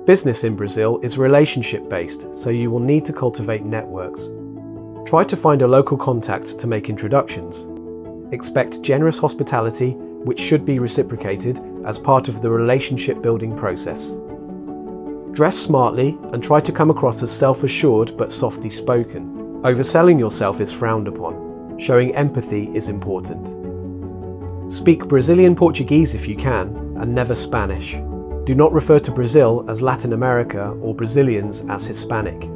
Business in Brazil is relationship-based, so you will need to cultivate networks. Try to find a local contact to make introductions. Expect generous hospitality, which should be reciprocated as part of the relationship-building process. Dress smartly and try to come across as self-assured but softly spoken. Overselling yourself is frowned upon. Showing empathy is important. Speak Brazilian Portuguese if you can, and never Spanish. Do not refer to Brazil as Latin America or Brazilians as Hispanic.